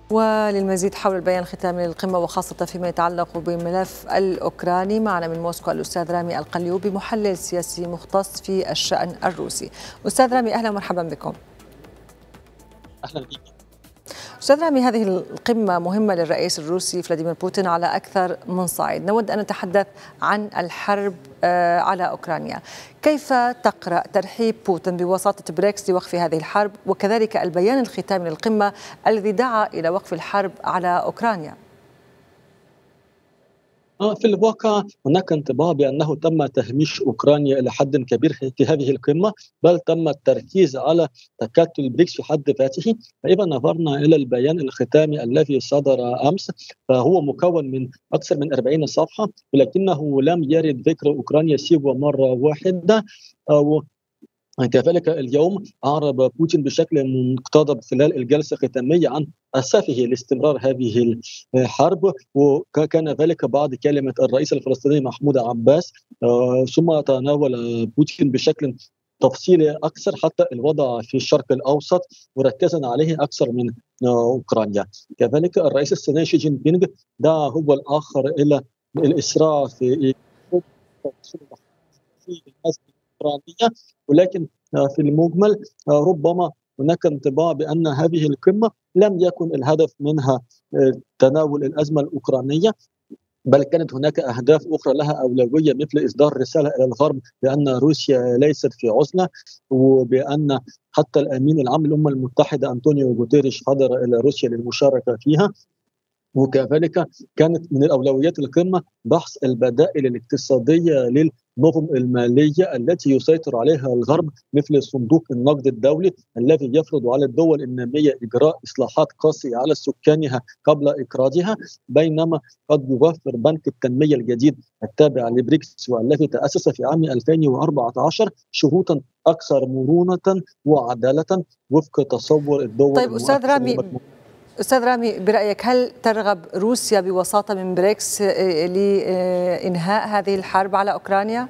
وللمزيد حول البيان الختامي للقمة وخاصة فيما يتعلق بالملف الأوكراني معنا من موسكو الأستاذ رامي القليوبي محلل سياسي مختص في الشأن الروسي. أستاذ رامي أهلا ومرحبا بكم. أهلا بك. أستاذ رامي، هذه القمة مهمة للرئيس الروسي فلاديمير بوتين على أكثر من صعيد. نود أن نتحدث عن الحرب على أوكرانيا. كيف تقرأ ترحيب بوتين بوساطة بريكس لوقف هذه الحرب، وكذلك البيان الختامي للقمة الذي دعا إلى وقف الحرب على أوكرانيا؟ في الواقع هناك انطباع بأنه تم تهميش أوكرانيا إلى حد كبير في هذه القمة، بل تم التركيز على تكتل بريكس في حد ذاته. فإذا نظرنا إلى البيان الختامي الذي صدر أمس فهو مكون من أكثر من 40 صفحة، ولكنه لم يرد ذكر أوكرانيا سوى مرة واحدة. كذلك اليوم أعرب بوتين بشكل مقتضب خلال الجلسة الختامية عن أسفه لاستمرار هذه الحرب، وكان ذلك بعد كلمة الرئيس الفلسطيني محمود عباس. ثم تناول بوتين بشكل تفصيلي أكثر حتى الوضع في الشرق الأوسط، مركزا عليه أكثر من أوكرانيا. كذلك الرئيس الصيني شي جين بينغ دعا هو الآخر إلى الإسراع في الأوكرانية، ولكن في المجمل ربما هناك انطباع بأن هذه القمة لم يكن الهدف منها تناول الأزمة الأوكرانية، بل كانت هناك أهداف أخرى لها أولوية، مثل إصدار رسالة إلى الغرب بأن روسيا ليست في عزلة، وبأن حتى الأمين العام للأمم المتحدة أنطونيو غوتيريش حضر إلى روسيا للمشاركة فيها. وكذلك كانت من الأولويات القمة بحث البدائل الاقتصادية للنظم المالية التي يسيطر عليها الغرب، مثل صندوق النقد الدولي الذي يفرض على الدول النامية إجراء إصلاحات قاسية على سكانها قبل إقراضها، بينما قد يوفر بنك التنمية الجديد التابع لبريكس والذي تأسس في عام 2014 شروطا أكثر مرونة وعدالة وفق تصور الدول. طيب أستاذ رامي، برأيك هل ترغب روسيا بوساطة من بريكس لإنهاء هذه الحرب على أوكرانيا؟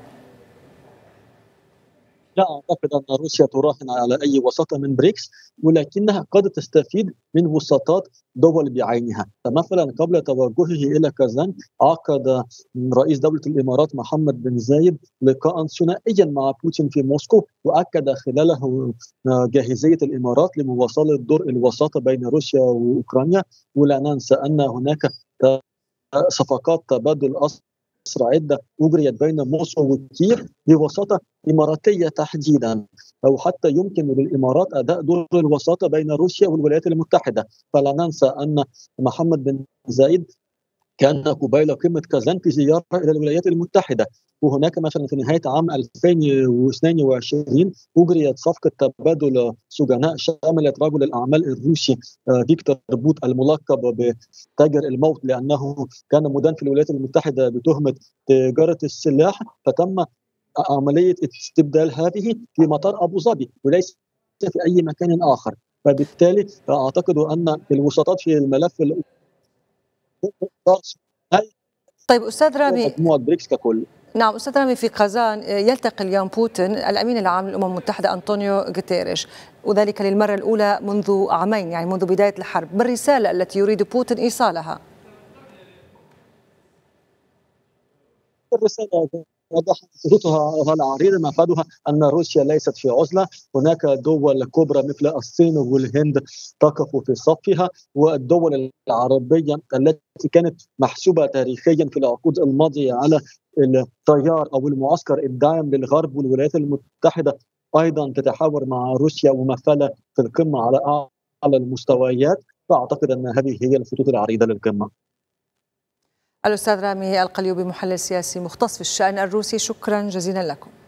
لا أعتقد أن روسيا تراهن على أي وساطة من بريكس، ولكنها قد تستفيد من وساطات دول بعينها. فمثلا قبل توجهه إلى كازان عقد رئيس دولة الإمارات محمد بن زايد لقاء ثنائيا مع بوتين في موسكو، وأكد خلاله جاهزية الإمارات لمواصلة دور الوساطة بين روسيا وأوكرانيا. ولا ننسى أن هناك صفقات تبادل أسرى عدة أجريت بين موسكو وكييف بوساطة إماراتية تحديدا، أو حتى يمكن للإمارات أداء دور الوساطة بين روسيا والولايات المتحدة. فلا ننسى أن محمد بن زايد كان قبيل قمة كازان في زيارة إلى الولايات المتحدة. وهناك مثلا في نهاية عام 2022 أجريت صفقة تبادل سجناء شملت رجل الأعمال الروسي فيكتور بوت الملقب بتاجر الموت، لأنه كان مدان في الولايات المتحدة بتهمة تجارة السلاح، فتم عملية استبدال هذه في مطار أبو ظبي وليس في أي مكان آخر. فبالتالي أعتقد أن الوساطات في الملف طيب أستاذ رامي، مجموعة بريكس ككل. نعم أستاذ رامي، في قازان يلتقي اليوم بوتين الأمين العام للأمم المتحدة أنطونيو غوتيريش، وذلك للمرة الأولى منذ عامين، يعني منذ بداية الحرب. ما الرسالة التي يريد بوتين إيصالها؟ الرسالة وضحت خطوطها العريضة مفادها أن روسيا ليست في عزلة. هناك دول كبرى مثل الصين والهند تقف في صفها، والدول العربية التي كانت محسوبة تاريخيا في العقود الماضية على التيار أو المعسكر الداعم للغرب والولايات المتحدة أيضا تتحاور مع روسيا ممثلة في القمة على أعلى المستويات. فأعتقد أن هذه هي الخطوط العريضة للقمة. الأستاذ رامي القليوبي محلل سياسي مختص في الشأن الروسي، شكرا جزيلا لكم.